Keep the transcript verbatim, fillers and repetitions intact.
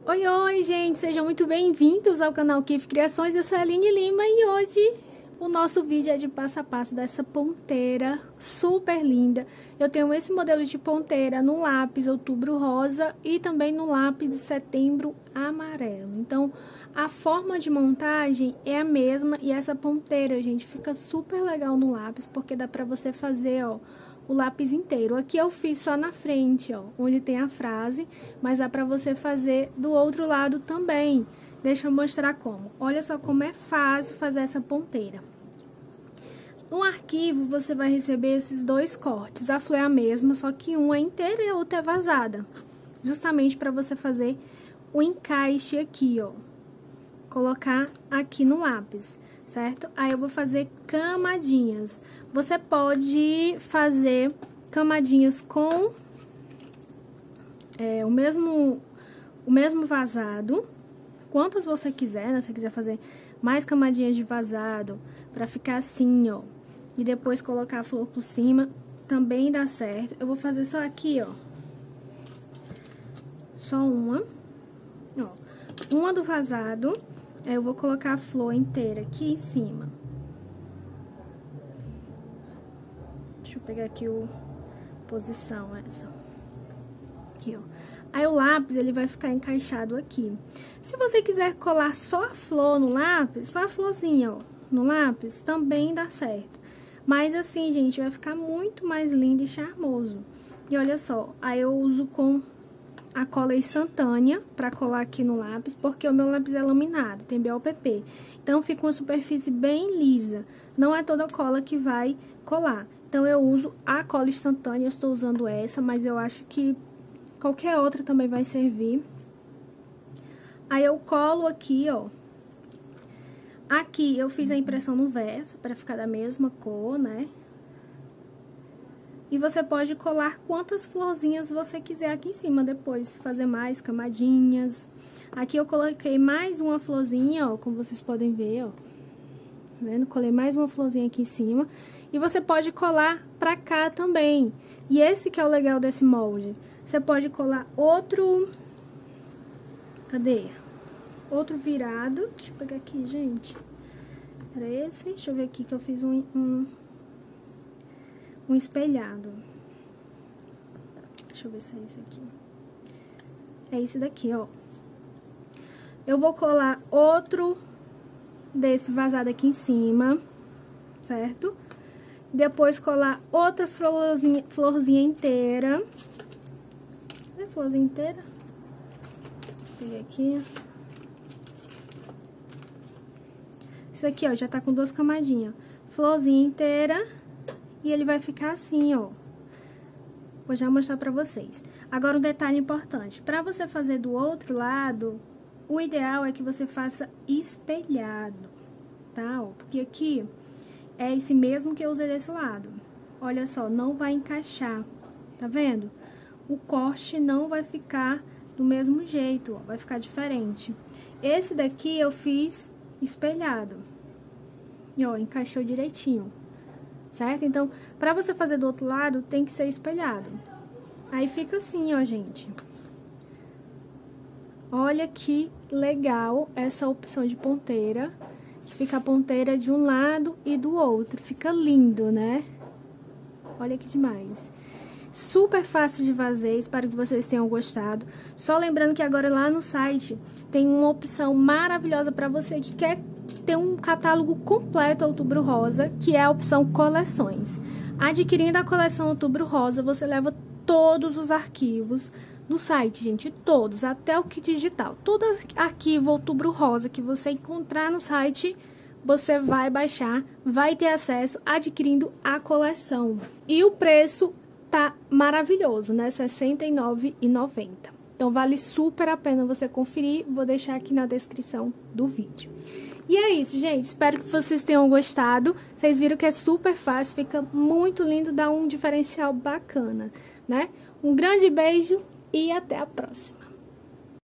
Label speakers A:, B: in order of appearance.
A: Oi, oi, gente! Sejam muito bem-vindos ao canal Kif Criações. Eu sou a Aline Lima e hoje o nosso vídeo é de passo a passo dessa ponteira super linda. Eu tenho esse modelo de ponteira no lápis outubro rosa e também no lápis de setembro amarelo. Então, a forma de montagem é a mesma e essa ponteira, gente, fica super legal no lápis porque dá pra você fazer, ó, o lápis inteiro. Aqui eu fiz só na frente, ó, onde tem a frase, mas dá pra você fazer do outro lado também. Deixa eu mostrar como. Olha só como é fácil fazer essa ponteira. No arquivo, você vai receber esses dois cortes. A flor é a mesma, só que um é inteira e a outra é vazada. Justamente para você fazer o encaixe aqui, ó. Colocar aqui no lápis, certo? Aí eu vou fazer camadinhas. Você pode fazer camadinhas com é, o mesmo o mesmo vazado, quantas você quiser, né? Se você quiser fazer mais camadinhas de vazado, pra ficar assim, ó, e depois colocar a flor por cima, também dá certo. Eu vou fazer só aqui, ó, só uma, ó, uma do vazado. Aí eu vou colocar a flor inteira aqui em cima. Deixa eu pegar aqui o posição essa. Aqui, ó. Aí o lápis, ele vai ficar encaixado aqui. Se você quiser colar só a flor no lápis, só a florzinha, ó, no lápis, também dá certo. Mas assim, gente, vai ficar muito mais lindo e charmoso. E olha só, aí eu uso com a cola instantânea para colar aqui no lápis, porque o meu lápis é laminado, tem B O P P. Então, fica uma superfície bem lisa. Não é toda cola que vai colar. Então, eu uso a cola instantânea, eu estou usando essa, mas eu acho que qualquer outra também vai servir. Aí, eu colo aqui, ó. Aqui, eu fiz a impressão no verso, para ficar da mesma cor, né? E você pode colar quantas florzinhas você quiser aqui em cima depois, fazer mais camadinhas. Aqui eu coloquei mais uma florzinha, ó, como vocês podem ver, ó. Tá vendo? Colei mais uma florzinha aqui em cima. E você pode colar pra cá também. E esse que é o legal desse molde. Você pode colar outro... Cadê? Outro virado. Deixa eu pegar aqui, gente. Era esse. Deixa eu ver aqui que eu fiz um... um... um espelhado. Deixa eu ver se é esse aqui. É esse daqui, ó. Eu vou colar outro desse vazado aqui em cima, certo? Depois colar outra florzinha, florzinha inteira. Cadê a florzinha inteira? Peguei aqui. Isso aqui, ó, já tá com duas camadinhas. Florzinha inteira. E ele vai ficar assim, ó. Vou já mostrar pra vocês. Agora, um detalhe importante. Pra você fazer do outro lado, o ideal é que você faça espelhado, tá? Ó, porque aqui é esse mesmo que eu usei desse lado. Olha só, não vai encaixar, tá vendo? O corte não vai ficar do mesmo jeito, ó, vai ficar diferente. Esse daqui eu fiz espelhado. E, ó, encaixou direitinho. Certo? Então, pra você fazer do outro lado, tem que ser espelhado. Aí fica assim, ó, gente. Olha que legal essa opção de ponteira. Que fica a ponteira de um lado e do outro. Fica lindo, né? Olha que demais. Super fácil de fazer, espero que vocês tenham gostado. Só lembrando que agora lá no site tem uma opção maravilhosa pra você que quer ter um catálogo completo Outubro Rosa, que é a opção coleções. Adquirindo a coleção Outubro Rosa, você leva todos os arquivos no site, gente, todos, até o kit digital. Todo arquivo Outubro Rosa que você encontrar no site, você vai baixar, vai ter acesso adquirindo a coleção. E o preço tá maravilhoso, né? sessenta e nove reais e noventa centavos. Então, vale super a pena você conferir. Vou deixar aqui na descrição do vídeo. E é isso, gente. Espero que vocês tenham gostado. Vocês viram que é super fácil, fica muito lindo, dá um diferencial bacana, né? Um grande beijo e até a próxima.